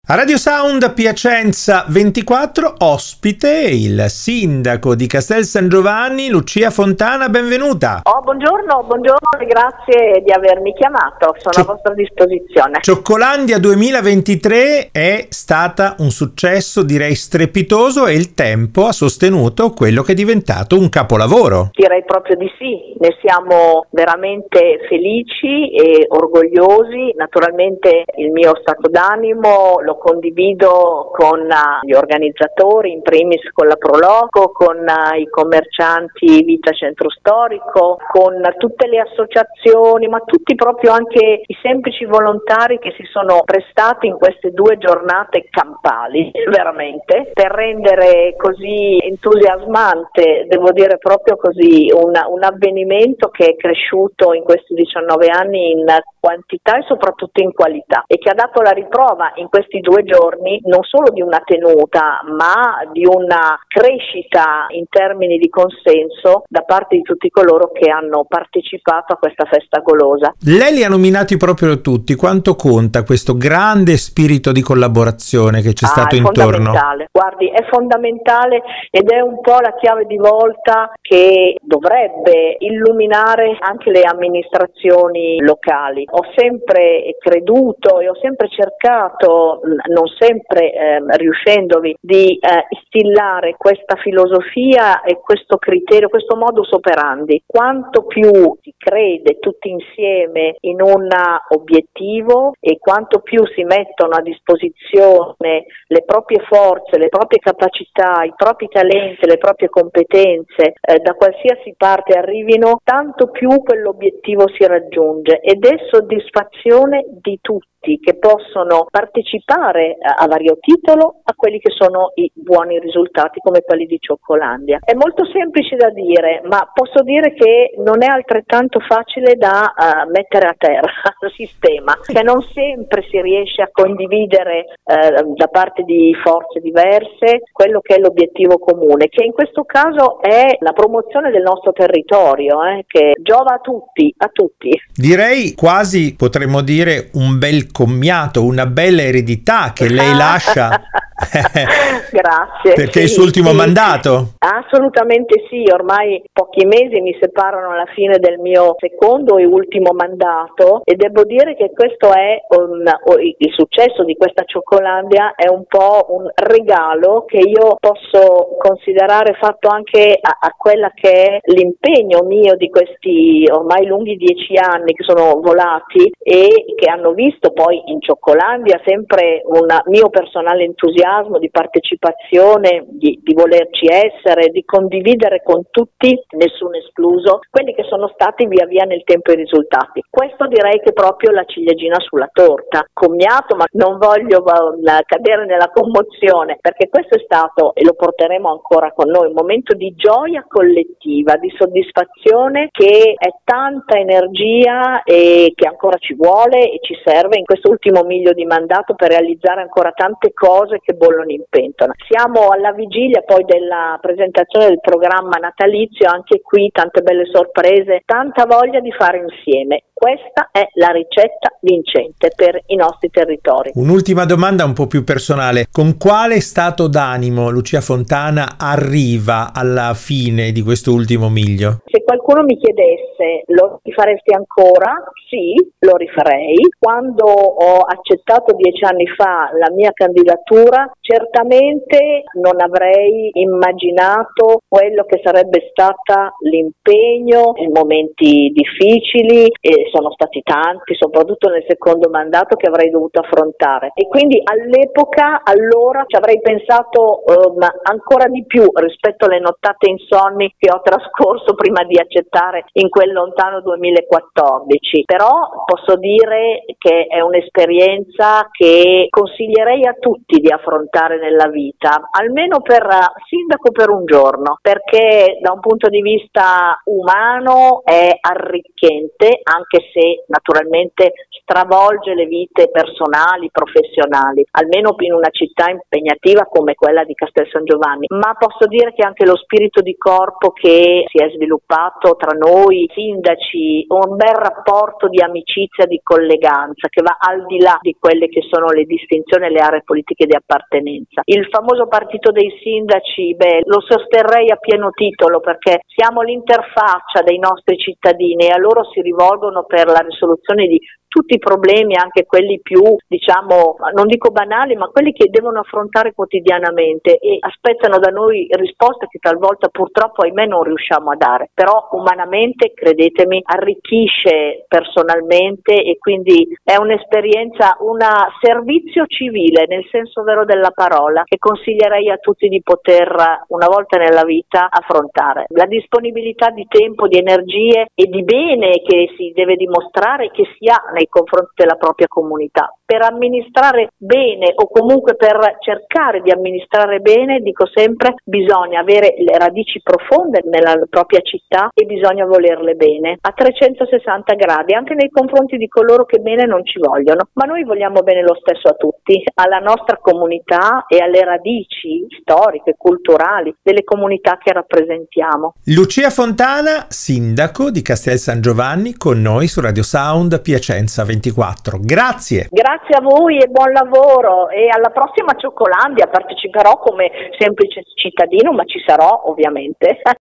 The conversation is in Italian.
A Radio Sound Piacenza 24, ospite il sindaco di Castel San Giovanni, Lucia Fontana, benvenuta. Buongiorno e grazie di avermi chiamato, sono a vostra disposizione. Cioccolandia 2023 è stata un successo, direi strepitoso, e il tempo ha sostenuto quello che è diventato un capolavoro. Direi proprio di sì, ne siamo veramente felici e orgogliosi. Naturalmente il mio stato d'animo lo condivido con gli organizzatori, in primis con la Proloco, con i commercianti Vita Centro Storico, con tutte le associazioni, ma tutti proprio anche i semplici volontari che si sono prestati in queste 2 giornate campali, veramente, per rendere così entusiasmante, devo dire proprio così, un avvenimento che è cresciuto in questi 19 anni in quantità e soprattutto in qualità, e che ha dato la riprova in questi 2 giorni non solo di una tenuta, ma di una crescita in termini di consenso da parte di tutti coloro che hanno partecipato a questa festa golosa. Lei li ha nominati proprio tutti. Quanto conta questo grande spirito di collaborazione che c'è stato intorno? Guardi, è fondamentale ed è un po' la chiave di volta che dovrebbe illuminare anche le amministrazioni locali. Ho sempre creduto e ho sempre cercato, non sempre riuscendovi, di instillare questa filosofia e questo criterio, questo modus operandi. Quanto più si crede tutti insieme in un obiettivo e quanto più si mettono a disposizione le proprie forze, le proprie capacità, i propri talenti, le proprie competenze, da qualsiasi parte arrivino, tanto più quell'obiettivo si raggiunge, ed è soddisfazione di tutti che possono partecipare a vario titolo a quelli che sono i buoni risultati come quelli di Cioccolandia. È molto semplice da dire, ma posso dire che non è altrettanto facile da mettere a terra, al sistema, che non sempre si riesce a condividere da parte di forze diverse quello che è l'obiettivo comune, che in questo caso è la promozione del nostro territorio, che giova a tutti, a tutti. Direi quasi, potremmo dire, un bel commiato, una bella eredità che lei lascia. Grazie. Perché è il suo ultimo mandato? Assolutamente sì, ormai pochi mesi mi separano alla fine del mio secondo e ultimo mandato, e devo dire che questo è il successo di questa Cioccolandia è un po' un regalo che io posso considerare fatto anche a quella che è l'impegno mio di questi ormai lunghi 10 anni che sono volati e che hanno visto poi in Cioccolandia sempre un mio personale entusiasmo di partecipazione, di volerci essere, di condividere con tutti, nessuno escluso, quelli che sono stati via via nel tempo i risultati. Questo direi che è proprio la ciliegina sulla torta. Commiato, ma non voglio cadere nella commozione, perché questo è stato, e lo porteremo ancora con noi, un momento di gioia collettiva, di soddisfazione, che è tanta energia e che ancora ci vuole e ci serve in questo ultimo miglio di mandato per realizzare ancora tante cose che bollono in pentola. Siamo alla vigilia poi della presentazione del programma natalizio, anche qui tante belle sorprese, tanta voglia di fare insieme. Questa è la ricetta vincente per i nostri territori. Un'ultima domanda un po' più personale. Con quale stato d'animo Lucia Fontana arriva alla fine di questo ultimo miglio? Se qualcuno mi chiedesse, lo rifaresti ancora? Sì, lo rifarei. Quando ho accettato 10 anni fa la mia candidatura, certamente non avrei immaginato quello che sarebbe stata l'impegno in momenti difficili, e sono stati tanti, soprattutto nel secondo mandato, che avrei dovuto affrontare, e quindi allora ci avrei pensato ancora di più rispetto alle nottate insonni che ho trascorso prima di accettare in quel lontano 2014. Però posso dire che è un'esperienza che consiglierei a tutti di affrontare nella vita, almeno per sindaco per un giorno, perché da un punto di vista umano è arricchente, anche anche se naturalmente stravolge le vite personali, professionali, almeno in una città impegnativa come quella di Castel San Giovanni. Ma posso dire che anche lo spirito di corpo che si è sviluppato tra noi sindaci, un bel rapporto di amicizia, di colleganza che va al di là di quelle che sono le distinzioni e le aree politiche di appartenenza. Il famoso partito dei sindaci, lo sosterrei a pieno titolo, perché siamo l'interfaccia dei nostri cittadini e a loro si rivolgono per la risoluzione di tutti i problemi, anche quelli più, diciamo, non dico banali, ma quelli che devono affrontare quotidianamente, e aspettano da noi risposte che talvolta purtroppo ahimè non riusciamo a dare, però umanamente, credetemi, arricchisce personalmente e quindi è un'esperienza, un servizio civile nel senso vero della parola, che consiglierei a tutti di poter una volta nella vita affrontare. La disponibilità di tempo, di energie e di bene che si deve dimostrare che si ha nei confronti della propria comunità. Per amministrare bene, o comunque per cercare di amministrare bene, dico sempre, bisogna avere le radici profonde nella propria città e bisogna volerle bene a 360 gradi, anche nei confronti di coloro che bene non ci vogliono. Ma noi vogliamo bene lo stesso a tutti, alla nostra comunità e alle radici storiche, culturali delle comunità che rappresentiamo. Lucia Fontana, sindaco di Castel San Giovanni, con noi su Radio Sound Piacenza 24. Grazie. Grazie a voi e buon lavoro, e alla prossima Cioccolandia parteciperò come semplice cittadino, ma ci sarò ovviamente.